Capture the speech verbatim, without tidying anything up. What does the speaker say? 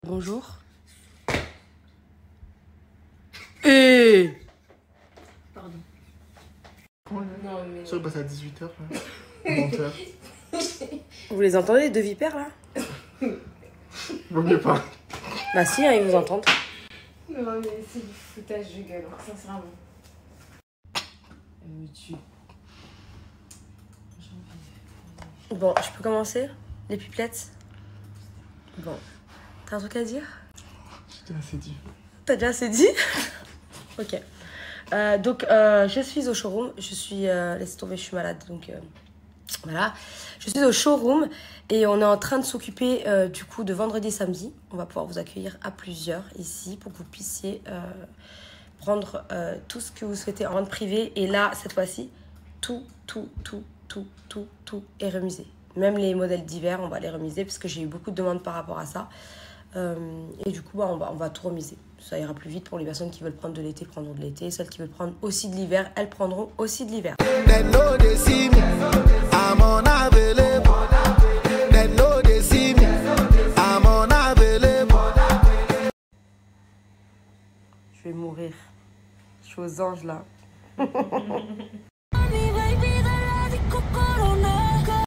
Bonjour. Et Pardon. Non, mais... Ça va passer à dix-huit heures. vingt heures. vous les entendez, les deux vipères là? Vaut mieux pas. Bah si, hein, ils vous entendent. Non, mais c'est du foutage de gueule, sincèrement. Euh, tu... Bon, je peux commencer? Les pipelettes? Bon. T'as un truc à dire? J'ai assez dit. T'as déjà assez dit? Ok. Euh, donc, euh, je suis au showroom. Je suis... Euh, laisse tomber, je suis malade. Donc, euh, voilà. Je suis au showroom et on est en train de s'occuper euh, du coup de vendredi et samedi. On va pouvoir vous accueillir à plusieurs ici pour que vous puissiez euh, prendre euh, tout ce que vous souhaitez en vente privée. Et là, cette fois-ci, tout, tout, tout, tout, tout, tout est remisé. Même les modèles d'hiver, on va les remiser parce que j'ai eu beaucoup de demandes par rapport à ça. Euh, et du coup, bah, on, va, on va tout remiser. Ça ira plus vite pour les personnes qui veulent prendre de l'été, prendront de l'été. Celles qui veulent prendre aussi de l'hiver, elles prendront aussi de l'hiver. Je vais mourir. Je suis aux anges là.